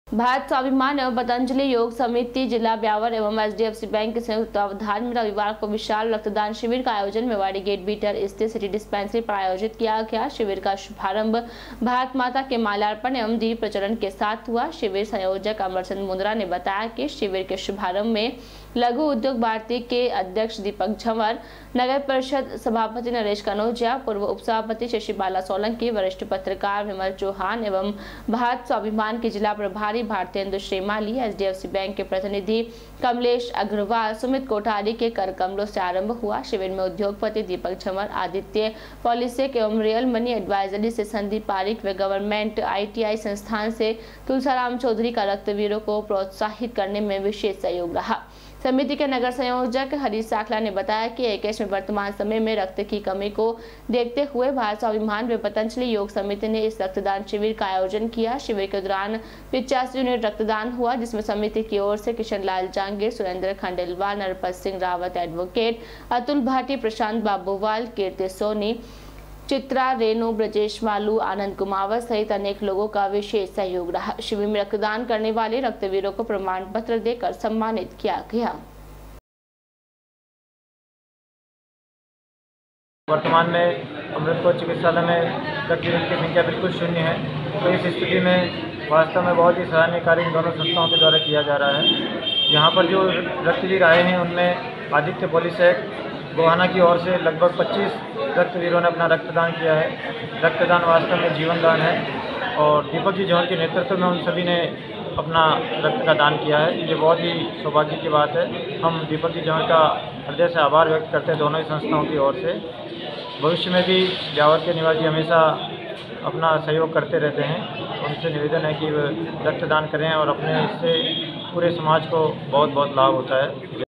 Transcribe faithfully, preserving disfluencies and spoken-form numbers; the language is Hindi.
भारत स्वाभिमान एवं पतंजलि योग समिति जिला ब्यावर एवं H D F C bank के संयुक्त तत्वावधान में रविवार को विशाल रक्तदान शिविर का आयोजन मेवाड़ी गेट बीटर स्थित सिटी डिस्पेंसरी पर आयोजित किया गया। शिविर का शुभारंभ भारत माता के माल्यार्पण एवं दीप प्रचलन के साथ हुआ। शिविर संयोजक अमरचंद मुंद्रा ने बताया कि शिविर के शुभारंभ में लघु उद्योग भारती के अध्यक्ष दीपक झंवर, नगर परिषद सभापति नरेश कनौजिया, पूर्व उपसभापति शशिबाला सोलंकी, वरिष्ठ पत्रकार विमल चौहान एवं भारत स्वाभिमान के जिला प्रभारी Bhartendu Shrimali, H D F C bank के प्रतिनिधि कमलेश अग्रवाल, सुमित कोठारी के कर कमलों से आरंभ हुआ। शिविर में उद्योगपति दीपक झंवर, आदित्य पॉलिसेक एवं रियल मनी एडवाइजरी से संदीप पारिक व गवर्नमेंट आई टी आई संस्थान से तुलसाराम चौधरी का रक्तवीरों को प्रोत्साहित करने में विशेष सहयोग रहा। समिति के नगर संयोजक हरीश साखला ने बताया कि एकेश में वर्तमान समय में रक्त की कमी को देखते हुए भारत स्वाभिमान व पतंजलि योग समिति ने इस रक्तदान शिविर का आयोजन किया। शिविर के दौरान पिचासी यूनिट रक्तदान हुआ, जिसमें समिति की ओर से किशन लाल जांगीर, सुरेंद्र खंडेलवाल, नरपत सिंह रावत, एडवोकेट अतुल भाटी, प्रशांत बाबूवाल, कीर्ति सोनी, चित्रा, रेणु, ब्रजेश मालू, आनंद कुमावत सहित अनेक लोगों का विशेष सहयोग रहा। शिविर में रक्तदान करने वाले रक्तवीरों को प्रमाण पत्र देकर सम्मानित किया गया। वर्तमान में अमृतसर चिकित्सालय में रक्त यूनिट की संख्या बिल्कुल शून्य है, तो इस स्थिति में वास्तव में बहुत ही सराहनीय कार्य इन दोनों संस्थाओं के द्वारा किया जा रहा है। यहाँ पर जो रक्तवीर आए हैं उनमें आदित्य पॉलिसेक गोहाना की ओर से लगभग पच्चीस रक्तवीरों ने अपना रक्तदान किया है। रक्तदान वास्तव में जीवन दान है और दीपक जी झंवर के नेतृत्व में उन सभी ने अपना रक्त का दान किया है। ये बहुत ही सौभाग्य की बात है। हम दीपक जी झंवर का हृदय से आभार व्यक्त करते हैं दोनों ही संस्थाओं की ओर से। भविष्य में भी ब्यावर के निवासी हमेशा अपना सहयोग करते रहते हैं। उनसे निवेदन है कि वे रक्तदान करें और अपने इससे पूरे समाज को बहुत बहुत लाभ होता है।